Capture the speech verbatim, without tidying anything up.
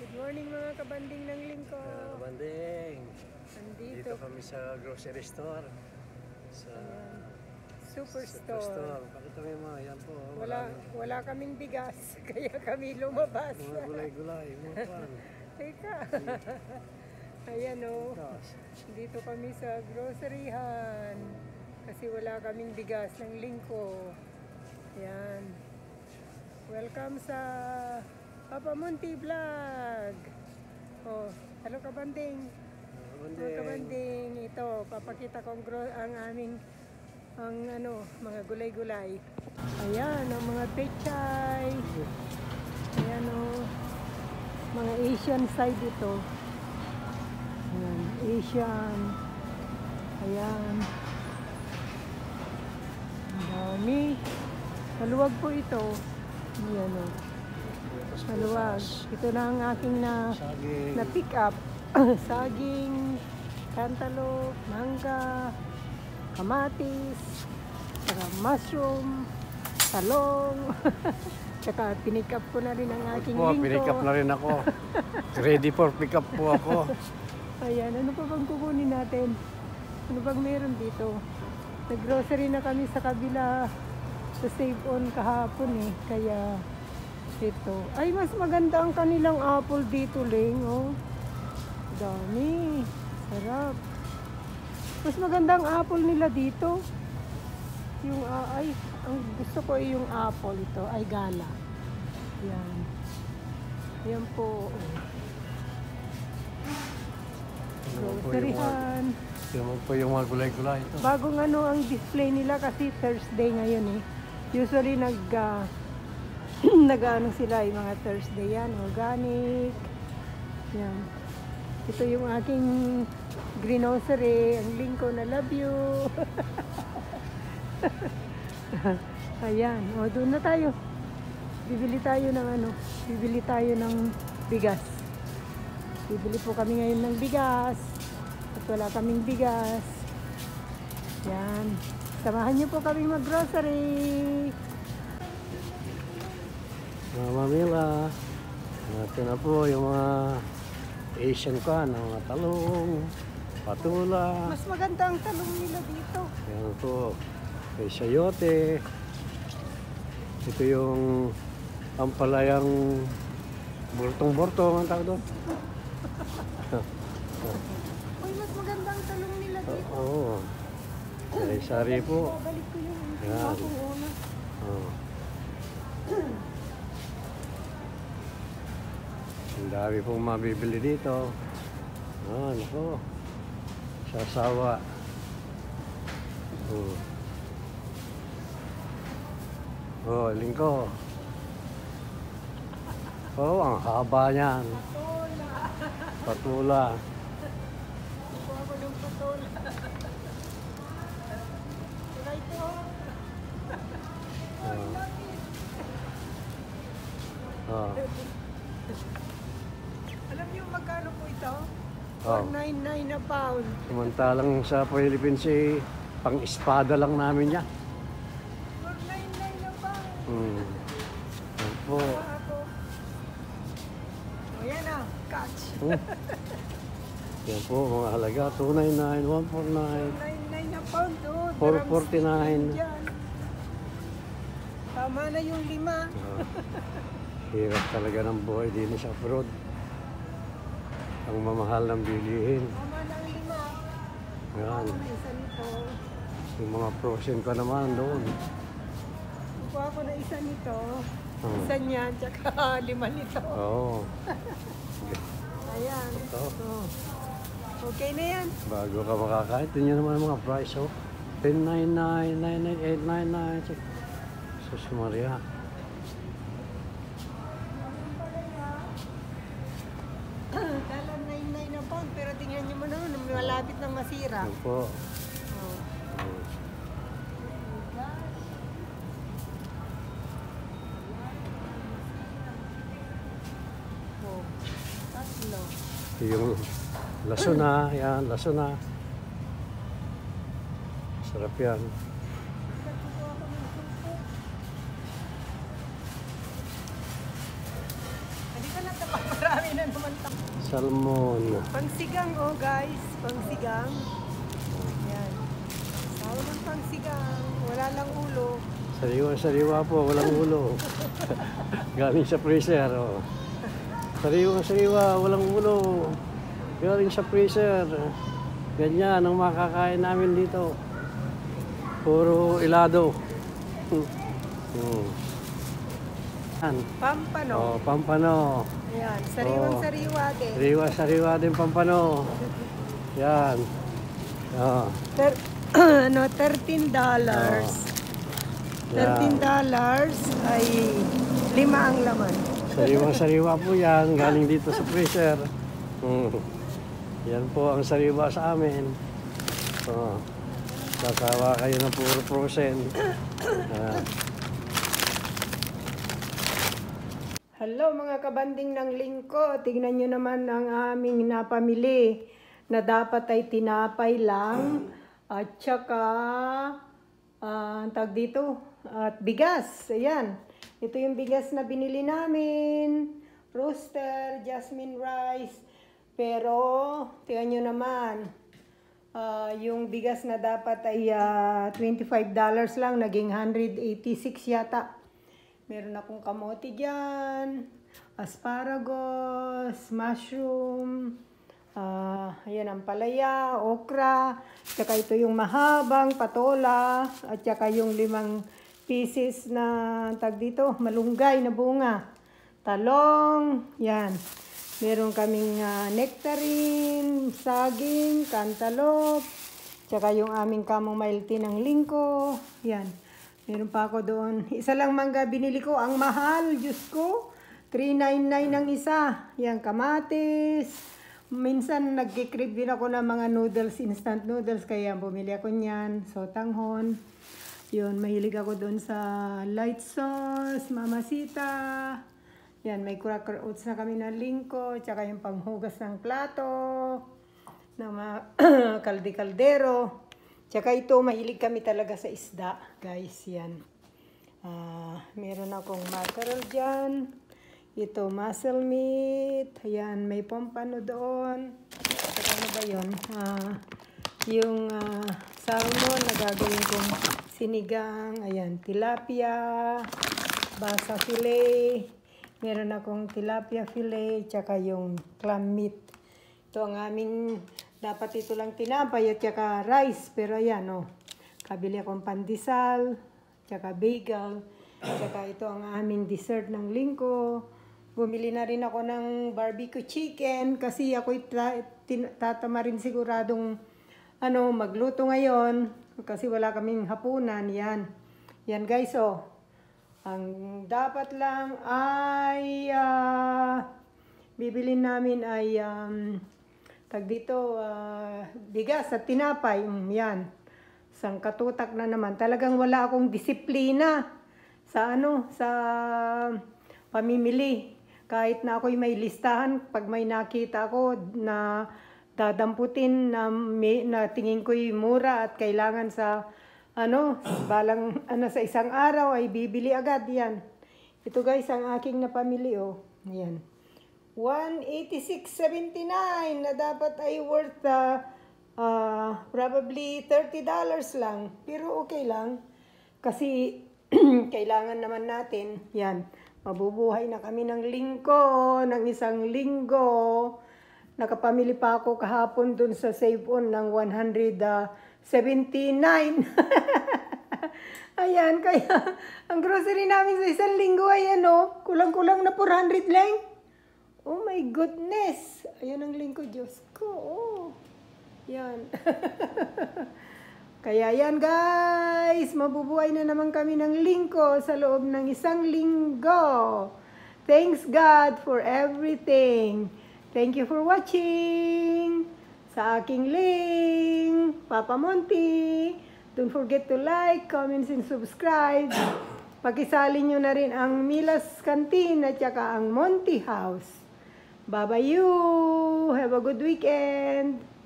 Good morning mga kabanding ng lingko. Uh, kabanding. Andito. Dito kami sa grocery store. Sa Superstore. Superstore. Pakita mo yung mga yan po. Wala, wala kaming bigas, kaya kami lumabas. Mga gulay-gulay. Mga pan. Teka. Ayan o. Dito kami sa groceryhan. Kasi wala kaming bigas ng lingko. Ayan. Welcome sa Papa Monty Vlog. Oh, hello kabanding. Mga kabanding, ito papakita ko ang, ang aming ang ano, mga gulay-gulay. Ayan, ang mga pechay. Ayan o, mga Asian side ito. Ayan, Asian. Ayan. Ang dami. Maluwag po ito. Ayan o. Maluwag. Ito na ang aking na, na pick up. Saging, cantaloupe, mangga, kamatis, saka mushroom, talong. Saka pinick up ko na rin ang aking po, lingko. Pinick up na rin ako. Ready for pick up po ako. Ayan, ano pa bang kukunin natin? Ano bang meron dito? Nag-grocery na kami sa kabila sa Save On kahapon eh. Kaya ito. Ay, mas maganda ang kanilang apple dito, Ling. Oh. Dami. Sarap. Mas maganda ang apple nila dito. Yung, uh, ay, ang gusto ko ay yung apple ito. Ay, gala. Yan. Yan po. Groceryhan. Yan po yung mga gulay-gulay ito. Bagong ano ang display nila kasi Thursday ngayon eh. Usually nag uh, nag-ano sila yung mga Thursday yan. Organic. Yan. Ito yung aking greenery. Ang lingko na love you. Ayan. O, doon na tayo. Bibili tayo ng ano. Bibili tayo ng bigas. Bibili po kami ngayon ng bigas. At wala kaming bigas. Yan. Samahan niyo po kami mag-grocery. Mga mamila. Natin na po yung mga Asian kan, mga talong, patula. Mas maganda ang talong nila dito. Yan po. May sayote. Ito yung ampalayang burtong-burtong ang tawag doon. Uy, mas maganda ang talong nila dito. Oo. Sari-sari po. Babalik ko yung Yan. kung una. Oo. Ang dami pong mabibili dito. Ah, nako. Sasawa. Oh. Oh, lingko. Oh, ang haba niyan. Patola. Patula. Kuha ko ng patola. Try ito. Oh. Oh. Alam niyo magkano po ito? Oh. four ninety-nine a pound. Samantalang sa Philippines eh, pang-espada lang namin yan. four ninety-nine a pound. Hmm. Yan po. Kuha ako. O yan ah, catch. Hmm. Yan po, mga halaga. two ninety-nine, one forty-nine, four ninety-nine a pound. Oh, four forty-nine. Tama na yung lima. Uh, hirap talaga ng buhay din sa abroad. Ang mamahal ng bilihin. Tama na ang lima. Yan. Ako na isa nito. Yung mga frozen ka naman doon. Kuha ko na isa nito. Hmm. Isa niya, tsaka lima nito. Oo. Ayan. Ito. Oh. Okay na yan. Bago ka makakain, tingnan naman ang mga price. Oh. ten ninety-nine, nine ninety-eight, nine ninety. Sus Maria. Kala ninety-nine na pound, pero tingnan niyo mo naman, malapit nang masira. Yan po. Oh. Hmm. Oh. Tatlo. Ito yung laso na. Yan, laso na. Sarap yan. Hindi ka na tapak, marami na naman Salmon. Pangsigang, oh guys. Pangsigang. Yan. Sawa ng pangsigang. Wala lang ulo. Sariwa-sariwa po, walang ulo. Galing sa freezer. Oh. Sariwa-sariwa, walang ulo. Galing sa freezer. Ganyan ang makakain namin dito. Puro ilado. Hmm. Yan. Pampano. Oh, pampano. Yan. Sariwang-sariwa din. Sariwa-sariwa din pampano. Yan. Oh. Ter ano, thirteen dollars. Oh. thirteen dollars ay lima ang laman. Sariwa-sariwa po yan. Galing dito sa freezer. Hmm. Yan po ang sariwa sa amin. Oh. Kakawa kayo ng puro frozen. Ah. Hello mga kabanding ng lingko. Tingnan nyo naman ang aming napamili na dapat ay tinapay lang at saka uh, tag dito at bigas. Ayan. Ito yung bigas na binili namin. Roaster, jasmine rice. Pero tingnan nyo naman uh, yung bigas na dapat ay uh, twenty-five dollars lang. Naging one hundred eighty-six yata. Meron akong kamote dyan, asparagus, mushroom, uh, ayan ang palaya, okra, tsaka ito yung mahabang patola, at tsaka yung limang pieces na tag dito, malunggay na bunga, talong, yan. Meron kaming uh, nectarine, saging, cantaloupe, tsaka yung aming chamomile tea ng lingko, yan. Meron pa ako doon. Isa lang mangga binili ko. Ang mahal, Diyos ko. three ninety-nine ang isa. Yan, kamatis. Minsan nagkikrib din ako ng mga noodles, instant noodles. Kaya bumili ako niyan. Sotanghon. Yun, mahilig ako doon sa light sauce, mamasita. Yan, may cracker oats na kami na lingko. Tsaka yung panghugas ng plato. Na mga kaldi-kaldero. Tsaka ito, mahilig kami talaga sa isda, guys, yan. Uh, meron akong mackerel dyan. Ito, muscle meat. Ayan, may pompano doon. Tsaka ano ba yun? Uh, yung uh, salmon, nagagawin kong sinigang. Ayan, tilapia, basa fillet. Meron akong tilapia fillet, tsaka yung clam meat. Ito ang aming... Dapat ito lang tinapay at saka rice. Pero ayan, oh. Kabili akong pandesal, tsaka bagel. Tsaka ito ang aming dessert ng lingko. Bumili na rin ako ng barbecue chicken kasi ako'y tatama rin siguradong ano, magluto ngayon. Kasi wala kaming hapunan. Yan. Yan guys, oh. Ang dapat lang ay uh, bibilin namin ay... Um, Tag dito, uh, bigas at tinapay, um, yan. Sang katutak na naman. Talagang wala akong disiplina sa ano, sa pamimili. Kahit na ako'y may listahan, pag may nakita ako na dadamputin na, may, na tingin ko'y mura at kailangan sa ano, balang ano, sa isang araw ay bibili agad yan. Ito guys, ang aking napamili, oh. Yan. one eighty-six seventy-nine na dapat ay worth uh, uh, probably thirty dollars lang. Pero okay lang. Kasi kailangan naman natin. Yan. Mabubuhay na kami ng lingko, ng isang linggo. Nakapamili pa ako kahapon dun sa Save On ng one hundred seventy-nine. Ayan, kaya ang grocery namin sa isang linggo ay ano, kulang-kulang na four hundred lang. Oh my goodness! Ayan ang lingko, Diyos ko. Oh. Yan. Kaya yan guys, mabubuhay na naman kami ng lingko sa loob ng isang linggo. Thanks God for everything. Thank you for watching. Sa aking link, Papa Monty. Don't forget to like, comment, and subscribe. Pakisali nyo na rin ang Mila's Canteen at saka ang Monty House. Bye-bye you. Have a good weekend.